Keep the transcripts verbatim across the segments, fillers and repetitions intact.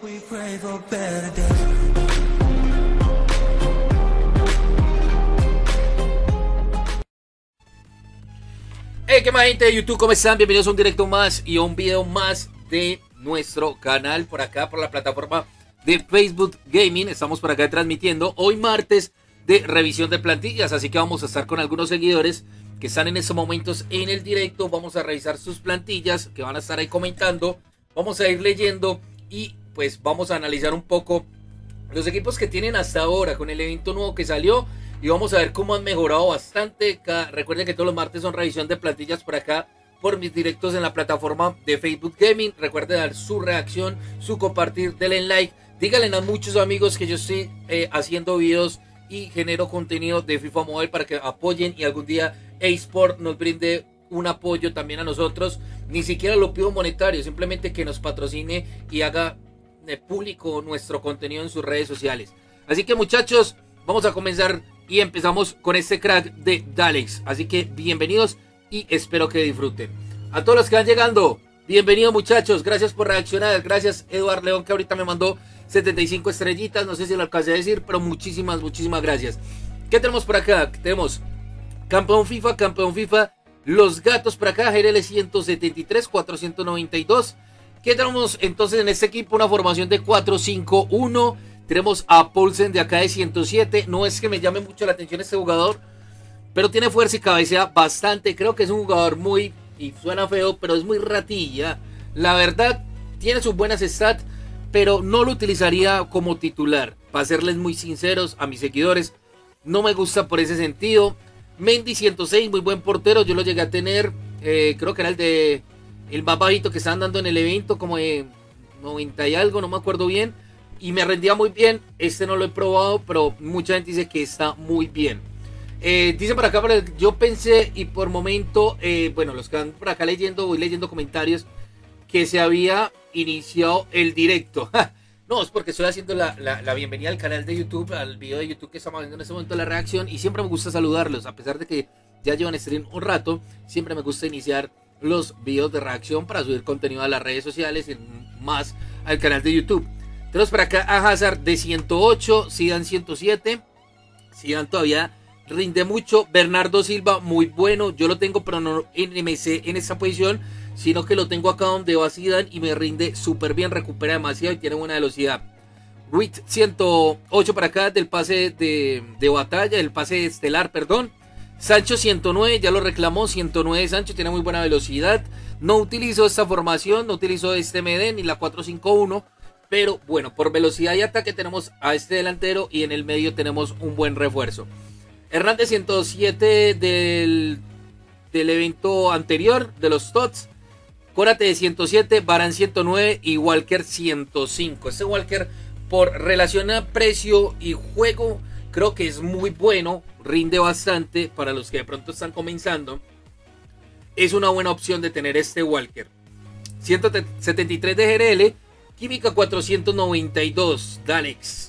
Hey, ¿qué más, gente de YouTube? ¿Cómo están? Bienvenidos a un directo más y a un video más de nuestro canal por acá, por la plataforma de Facebook Gaming. Estamos por acá transmitiendo hoy martes de revisión de plantillas, así que vamos a estar con algunos seguidores que están en estos momentos en el directo. Vamos a revisar sus plantillas que van a estar ahí comentando, vamos a ir leyendo y pues vamos a analizar un poco los equipos que tienen hasta ahora con el evento nuevo que salió. Y vamos a ver cómo han mejorado bastante. Recuerden que todos los martes son revisión de plantillas por acá, por mis directos en la plataforma de Facebook Gaming. Recuerden dar su reacción, su compartir, denle like. Díganle a muchos amigos que yo estoy eh, haciendo videos y genero contenido de FIFA Mobile para que apoyen y algún día eSport nos brinde un apoyo también a nosotros. Ni siquiera lo pido monetario, simplemente que nos patrocine y haga eh, público nuestro contenido en sus redes sociales. Así que, muchachos, vamos a comenzar y empezamos con este crack de Dalex. Así que bienvenidos y espero que disfruten. A todos los que van llegando, bienvenidos, muchachos. Gracias por reaccionar. Gracias Eduard León, que ahorita me mandó setenta y cinco estrellitas. No sé si lo alcancé a decir, pero muchísimas, muchísimas gracias. ¿Qué tenemos por acá? Tenemos campeón FIFA, campeón FIFA. Los gatos por acá, G R L ciento setenta y tres, cuatrocientos noventa y dos. ¿Qué tenemos entonces en este equipo? Una formación de cuatro cinco uno. Tenemos a Poulsen de acá de ciento siete. No es que me llame mucho la atención este jugador, pero tiene fuerza y cabecea bastante. Creo que es un jugador muy, y suena feo, pero es muy ratilla. La verdad, tiene sus buenas stats, pero no lo utilizaría como titular. Para serles muy sinceros a mis seguidores, no me gusta por ese sentido. Mendy ciento seis, muy buen portero. Yo lo llegué a tener, eh, creo que era el de el más bajito que estaban dando en el evento, como de noventa y algo, no me acuerdo bien. Y me rendía muy bien. Este no lo he probado, pero mucha gente dice que está muy bien. Eh, dicen por acá, pero yo pensé y por momento, eh, bueno, los que van por acá leyendo, voy leyendo comentarios, que se había iniciado el directo. No, es porque estoy haciendo la, la, la bienvenida al canal de YouTube, al video de YouTube que estamos haciendo en este momento, la reacción. Y siempre me gusta saludarlos, a pesar de que ya llevan stream un rato. Siempre me gusta iniciar los videos de reacción para subir contenido a las redes sociales y más al canal de YouTube. Tenemos por acá a Hazard de ciento ocho, Zidane ciento siete. Zidane todavía rinde mucho. Bernardo Silva, muy bueno. Yo lo tengo, pero no en M C en esa posición, sino que lo tengo acá donde va Zidane y me rinde súper bien. Recupera demasiado y tiene buena velocidad. Ruiz ciento ocho para acá del pase de, de batalla, del pase estelar, perdón. Sancho ciento nueve, ya lo reclamó. ciento nueve Sancho, tiene muy buena velocidad. No utilizo esta formación, no utilizo este M D ni la cuatro cinco uno. Pero bueno, por velocidad y ataque tenemos a este delantero y en el medio tenemos un buen refuerzo. Hernández ciento siete del, del evento anterior, de los T O T S. Córate de ciento siete, Varane ciento nueve y Walker ciento cinco. Este Walker, por relación a precio y juego, creo que es muy bueno. Rinde bastante para los que de pronto están comenzando. Es una buena opción de tener este Walker. ciento setenta y tres de G R L. Química cuatrocientos noventa y dos, Dalex.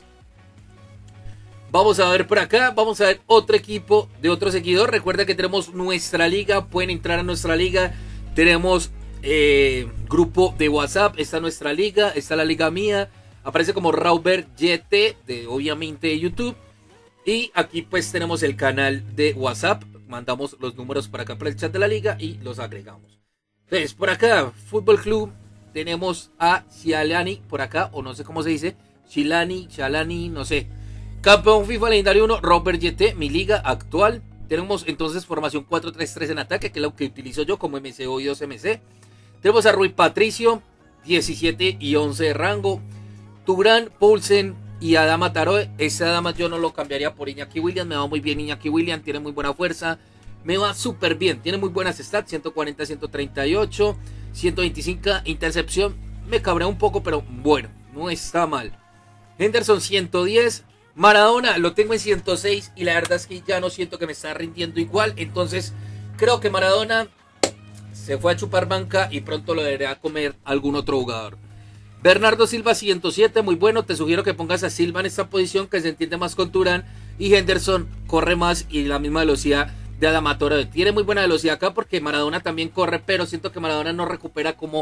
Vamos a ver por acá, vamos a ver otro equipo de otro seguidor. Recuerda que tenemos nuestra liga, pueden entrar a nuestra liga. Tenemos eh, grupo de WhatsApp, está nuestra liga, está la liga mía. Aparece como Rauber G T, de, obviamente de YouTube. Y aquí pues tenemos el canal de WhatsApp. Mandamos los números para acá para el chat de la liga y los agregamos. Entonces, por acá, Fútbol Club. Tenemos a Cialani por acá, o no sé cómo se dice. Chilani, Chalani, no sé. Campeón FIFA Legendario uno, Robert G T, mi liga actual. Tenemos entonces formación cuatro tres tres en ataque, que es lo que utilizo yo como M C O y dos M C. Tenemos a Rui Patricio, diecisiete y once de rango. Tugrán, Poulsen y Adama Taroe. Ese Adama yo no lo cambiaría por Iñaki Williams. Me va muy bien Iñaki Williams, tiene muy buena fuerza. Me va súper bien, tiene muy buenas stats, ciento cuarenta, ciento treinta y ocho. ciento veinticinco, intercepción, me cabrea un poco, pero bueno, no está mal. Henderson ciento diez, Maradona lo tengo en ciento seis y la verdad es que ya no siento que me está rindiendo igual. Entonces creo que Maradona se fue a chupar banca y pronto lo deberá comer algún otro jugador. Bernardo Silva ciento siete, muy bueno. Te sugiero que pongas a Silva en esta posición, que se entiende más con Turán. Y Henderson corre más y la misma velocidad de Adama Traoré. Tiene muy buena velocidad acá porque Maradona también corre, pero siento que Maradona no recupera como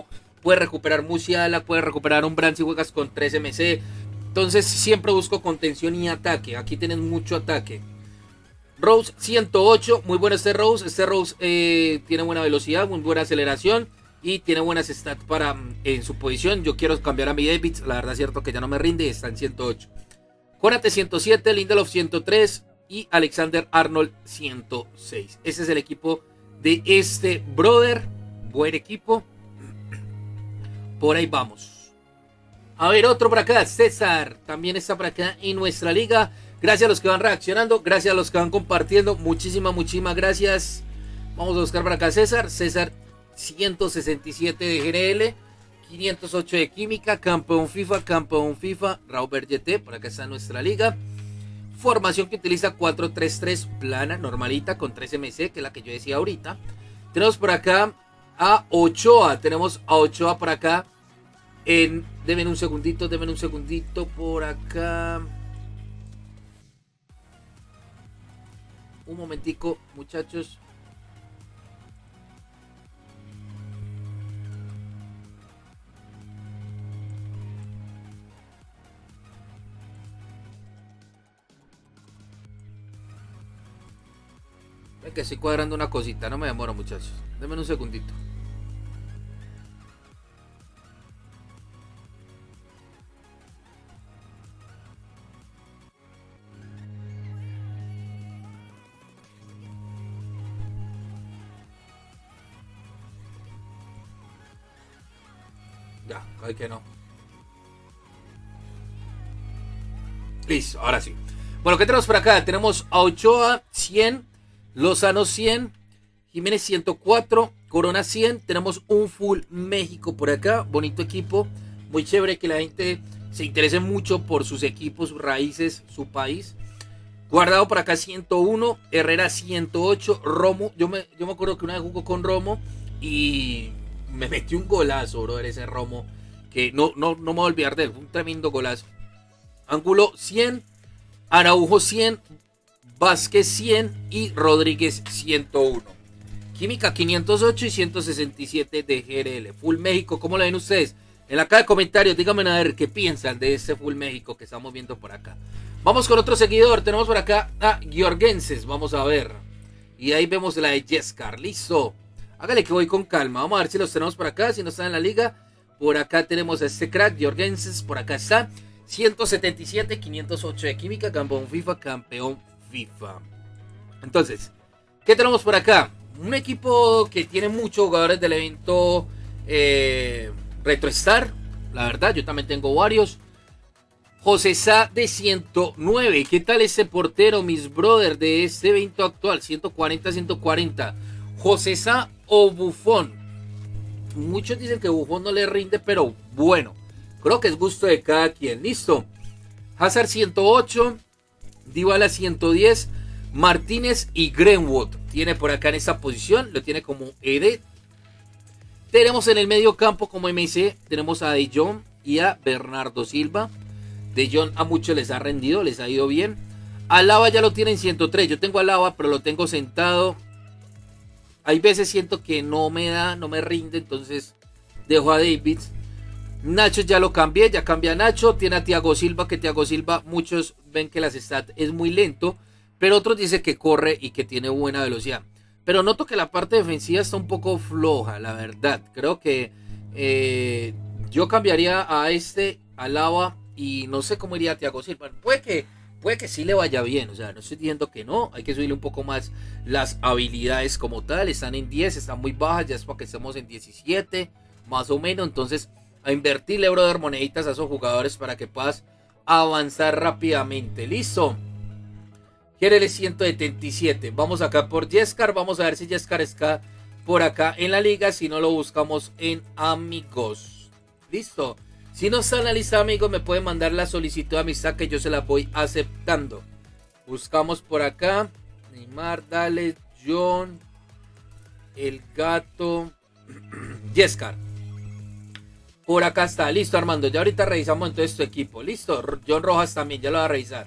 puedes recuperar Musiala, puedes recuperar un Brand si juegas con tres M C. Entonces siempre busco contención y ataque. Aquí tienes mucho ataque. Rose ciento ocho, muy bueno este Rose. Este Rose eh, tiene buena velocidad, muy buena aceleración y tiene buenas stats para en su posición. Yo quiero cambiar a mi David, la verdad es cierto que ya no me rinde, está en ciento ocho. Konate ciento siete, Lindelof ciento tres y Alexander Arnold ciento seis. Ese es el equipo de este brother. Buen equipo. Por ahí vamos. A ver, otro por acá, César, también está por acá en nuestra liga. Gracias a los que van reaccionando, gracias a los que van compartiendo. Muchísimas, muchísimas gracias. Vamos a buscar por acá César. César ciento sesenta y siete de G N L, quinientos ocho de Química, campeón FIFA, campeón FIFA. Raúl Bergete, por acá está en nuestra liga. Formación que utiliza cuatro tres tres, plana, normalita, con tres M C, que es la que yo decía ahorita. Tenemos por acá a Ochoa, tenemos a Ochoa por acá. En, deben un segundito, deben un segundito por acá. Un momentico, muchachos. Ven que estoy cuadrando una cosita, no me demoro, muchachos. Denme un segundito. Ya, ay que no. Listo, ahora sí. Bueno, ¿qué tenemos por acá? Tenemos a Ochoa cien, Lozano cien, Jiménez ciento cuatro, Corona cien. Tenemos un full México por acá. Bonito equipo. Muy chévere que la gente se interese mucho por sus equipos, sus raíces, su país. Guardado por acá ciento uno, Herrera ciento ocho, Romo. Yo me, yo me acuerdo que una vez jugó con Romo y me metió un golazo, bro, ese Romo. Que no, no, no me voy a olvidar de él. Fue un tremendo golazo. Ángulo cien, Araujo cien, Vázquez cien y Rodríguez ciento uno. Química quinientos ocho y ciento sesenta y siete de G R L. Full México, ¿cómo lo ven ustedes? En la caja de comentarios, díganme a ver qué piensan de este Full México que estamos viendo por acá. Vamos con otro seguidor, tenemos por acá a Giorgenses, vamos a ver. Y ahí vemos la de Jescar, listo. Hágale que voy con calma, vamos a ver si los tenemos por acá, si no están en la liga. Por acá tenemos a este crack, Giorgenses, por acá está. ciento setenta y siete, quinientos ocho de Química, campeón FIFA, campeón FIFA. Entonces, ¿qué tenemos por acá? Un equipo que tiene muchos jugadores del evento eh, RetroStar. La verdad, yo también tengo varios. José Sá de ciento nueve. ¿Qué tal ese portero, mis brothers, de este evento actual? ciento cuarenta, ciento cuarenta. José Sá o Buffon. Muchos dicen que Buffon no le rinde, pero bueno. Creo que es gusto de cada quien. Listo. Hazard ciento ocho. Dybala ciento diez. Martínez y Greenwood. Tiene por acá en esta posición. Lo tiene como E D. Tenemos en el medio campo como M C. Tenemos a De Jong y a Bernardo Silva. De Jong a muchos les ha rendido. Les ha ido bien. Alaba ya lo tiene en ciento tres. Yo tengo a Alaba, pero lo tengo sentado. Hay veces siento que no me da, no me rinde. Entonces dejo a David. Nacho ya lo cambié, ya cambia a Nacho. Tiene a Thiago Silva, que Thiago Silva muchos ven que las stats es muy lento, pero otros dicen que corre y que tiene buena velocidad. Pero noto que la parte defensiva está un poco floja, la verdad. Creo que eh, yo cambiaría a este, a Lava, y no sé cómo iría a Thiago Silva. Puede que, puede que sí le vaya bien, o sea, no estoy diciendo que no. Hay que subirle un poco más las habilidades como tal. Están en diez, están muy bajas, ya es para que estemos en diecisiete, más o menos. Entonces, a invertirle, brother, moneditas a esos jugadores para que puedas avanzar rápidamente. Listo. G R L ciento setenta y siete. Vamos acá por Jescar. Vamos a ver si Jescar está por acá en la liga. Si no, lo buscamos en amigos. Listo. Si no está en la lista de amigos, me pueden mandar la solicitud de amistad que yo se la voy aceptando. Buscamos por acá. Neymar, dale, John, el gato, Jescar. Por acá está, listo Armando, ya ahorita revisamos entonces tu equipo, listo, John Rojas también, ya lo va a revisar.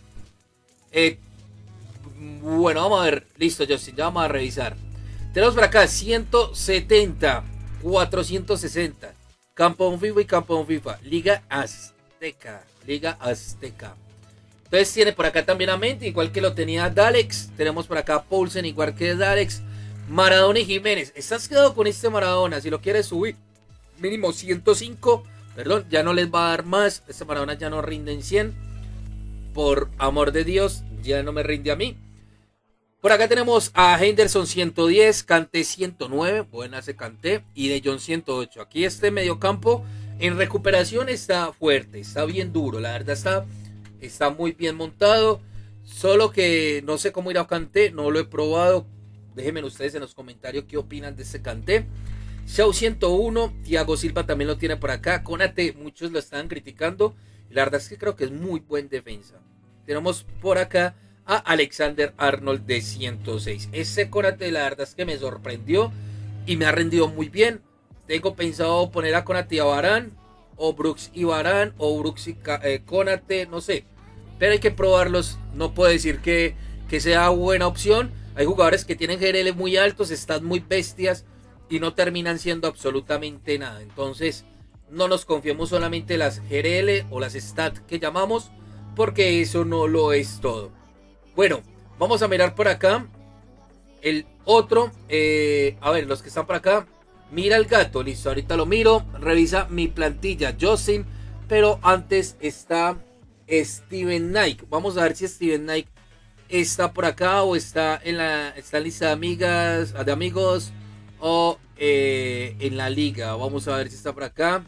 Eh, bueno, vamos a ver, listo Justin, ya vamos a revisar. Tenemos por acá ciento setenta, cuatrocientos sesenta, Campeón FIFA y campeón FIFA. Liga Azteca. Liga Azteca. Entonces tiene por acá también a Mendy, igual que lo tenía Dalex. Tenemos por acá a Poulsen, igual que Dalex. Maradona y Jiménez. Estás quedado con este Maradona. Si lo quieres subir, mínimo ciento cinco. Perdón, ya no les va a dar más. Este Maradona ya no rinde en cien. Por amor de Dios, ya no me rinde a mí. Por acá tenemos a Henderson ciento diez, Kanté ciento nueve. Buena ese Kanté. Y De Jong ciento ocho. Aquí este mediocampo en recuperación está fuerte. Está bien duro. La verdad está... Está muy bien montado. Solo que no sé cómo irá Kanté. No lo he probado. Déjenme ustedes en los comentarios qué opinan de este Kanté. Shaw ciento uno. Thiago Silva también lo tiene por acá. Konate, muchos lo estaban criticando. La verdad es que creo que es muy buen defensa. Tenemos por acá a Alexander Arnold de ciento seis. Ese Konate la verdad es que me sorprendió. Y me ha rendido muy bien. Tengo pensado poner a Konate y a Varane. O Brooks y Varane. O Brooks y eh, Konate. No sé. Pero hay que probarlos. No puedo decir que, que sea buena opción. Hay jugadores que tienen G R L muy altos, están muy bestias y no terminan siendo absolutamente nada. Entonces no nos confiemos solamente en las G R L o las stats que llamamos, porque eso no lo es todo. Bueno, vamos a mirar por acá el otro. Eh, a ver, los que están por acá. Mira el gato, listo, ahorita lo miro. Revisa mi plantilla, Justin. Pero antes está... Steven Knight. Vamos a ver si Steven Knight está por acá o está en la, está en lista de amigas, de amigos o eh, en la liga. Vamos a ver si está por acá.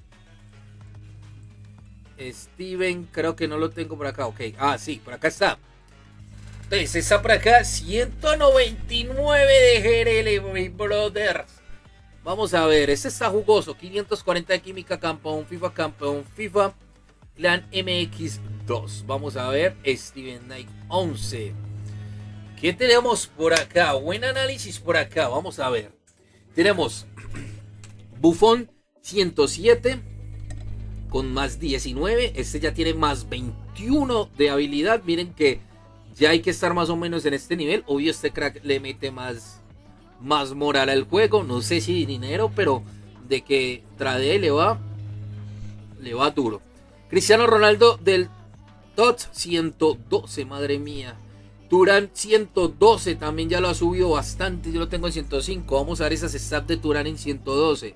Steven, creo que no lo tengo por acá. Ok, ah, sí, por acá está. Entonces está por acá. ciento noventa y nueve de G R L, mi brothers. Vamos a ver, este está jugoso. quinientos cuarenta de química, campeón FIFA, campeón FIFA. Clan M X dos. Vamos a ver. Steven Knight once. ¿Qué tenemos por acá? Buen análisis por acá. Vamos a ver. Tenemos Buffon ciento siete. Con más diecinueve. Este ya tiene más veintiuno de habilidad. Miren que ya hay que estar más o menos en este nivel. Obvio este crack le mete más, más moral al juego. No sé si dinero, pero de que trade le va. Le va duro. Cristiano Ronaldo del T O T ciento doce, madre mía. Turán ciento doce, también ya lo ha subido bastante. Yo lo tengo en ciento cinco. Vamos a ver esas stats de Turán en ciento doce.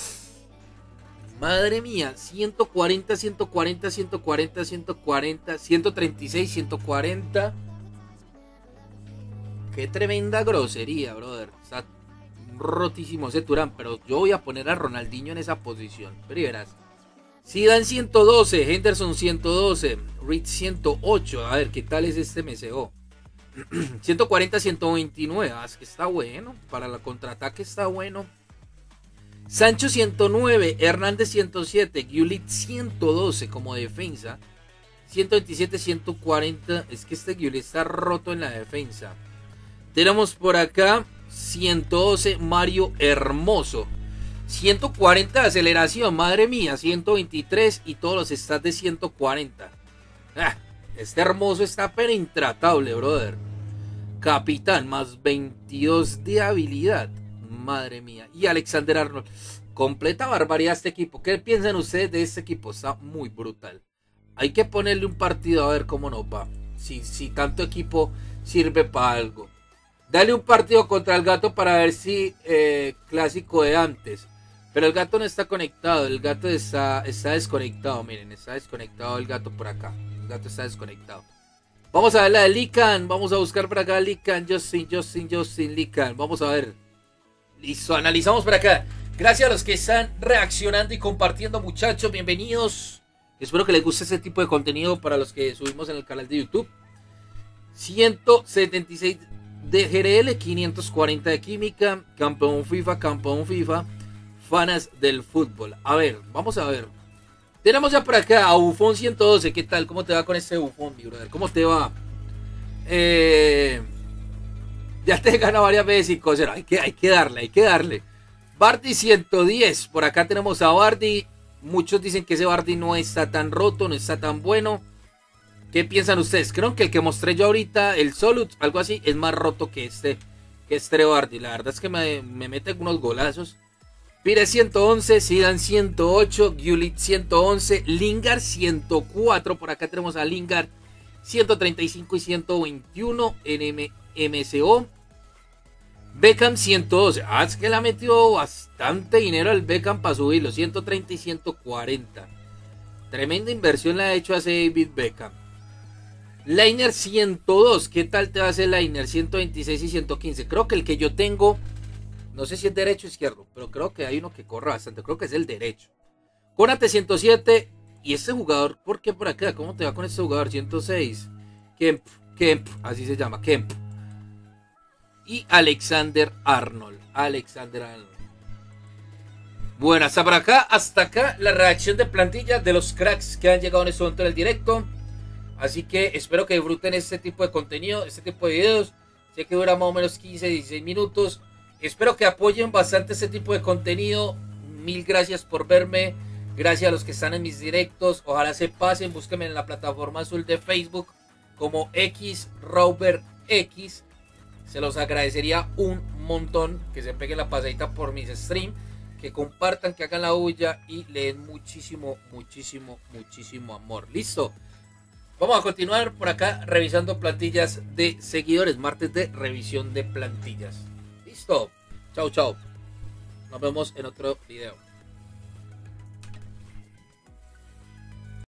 Madre mía, ciento cuarenta, ciento cuarenta, ciento cuarenta, ciento cuarenta, ciento treinta y seis, ciento cuarenta. Qué tremenda grosería, brother. Está rotísimo ese Turán, pero yo voy a poner a Ronaldinho en esa posición. Pero verás. Zidane ciento doce, Henderson ciento doce, Reed ciento ocho. A ver, ¿qué tal es este M C O? ciento cuarenta, ciento veintinueve. Ah, es que está bueno. Para el contraataque está bueno. Sancho ciento nueve, Hernández ciento siete, Gullit ciento doce como defensa. ciento veintisiete, ciento cuarenta. Es que este Gullit está roto en la defensa. Tenemos por acá ciento doce, Mario Hermoso. ciento cuarenta de aceleración, madre mía, ciento veintitrés y todos los stats de ciento cuarenta. Ah, este Hermoso está pero intratable, brother. Capitán, más veintidós de habilidad. Madre mía. Y Alexander Arnold. Completa barbaridad este equipo. ¿Qué piensan ustedes de este equipo? Está muy brutal. Hay que ponerle un partido a ver cómo nos va. Si, si tanto equipo sirve para algo. Dale un partido contra el gato para ver si eh, clásico de antes. Pero el gato no está conectado. El gato está, está desconectado. Miren, está desconectado el gato por acá. El gato está desconectado. Vamos a ver la de Lican. Vamos a buscar por acá Lican. Justin, Justin, Justin, Lican. Vamos a ver. Listo, analizamos por acá. Gracias a los que están reaccionando y compartiendo, muchachos. Bienvenidos. Espero que les guste este tipo de contenido para los que subimos en el canal de YouTube. ciento setenta y seis de G R L, quinientos cuarenta de química. Campeón FIFA, campeón FIFA. Fanas del fútbol. A ver, vamos a ver. Tenemos ya por acá a Buffon ciento doce. ¿Qué tal? ¿Cómo te va con este Buffon, mi brother? ¿Cómo te va? Eh, ya te gana varias veces y cosas. Hay que, hay que darle, hay que darle. Bardi ciento diez. Por acá tenemos a Bardi. Muchos dicen que ese Bardi no está tan roto, no está tan bueno. ¿Qué piensan ustedes? Creo que el que mostré yo ahorita, el Solut, algo así, es más roto que este, que este Bardi. La verdad es que me, me mete unos golazos. Pires ciento once, Zidane ciento ocho, Gullit ciento once, Lingard ciento cuatro, por acá tenemos a Lingard ciento treinta y cinco y ciento veintiuno en M S O. Beckham ciento doce, ah, es que le ha metido bastante dinero al Beckham para subirlo, ciento treinta y ciento cuarenta. Tremenda inversión la ha hecho a David Beckham. Leiner ciento dos, ¿qué tal te va a hacer Leiner? ciento veintiséis y ciento quince, creo que el que yo tengo, no sé si es derecho o izquierdo, pero creo que hay uno que corre bastante, creo que es el derecho. Konate ciento siete, y este jugador, ¿por qué por acá? ¿Cómo te va con este jugador? ciento seis, Kemp, Kemp, así se llama, Kemp. Y Alexander Arnold, Alexander Arnold. Bueno, hasta por acá, hasta acá la reacción de plantilla de los cracks que han llegado en este momento en el directo. Así que espero que disfruten este tipo de contenido, este tipo de videos. Sé que dura más o menos quince, dieciséis minutos. Espero que apoyen bastante este tipo de contenido. Mil gracias por verme. Gracias a los que están en mis directos. Ojalá se pasen. Búsquenme en la plataforma azul de Facebook como X Rover X. Se los agradecería un montón que se peguen la pasadita por mis streams. Que compartan, que hagan la bulla y le den muchísimo, muchísimo, muchísimo amor. ¿Listo? Vamos a continuar por acá revisando plantillas de seguidores. Martes de revisión de plantillas. Listo. Chao, chao. Nos vemos en otro video.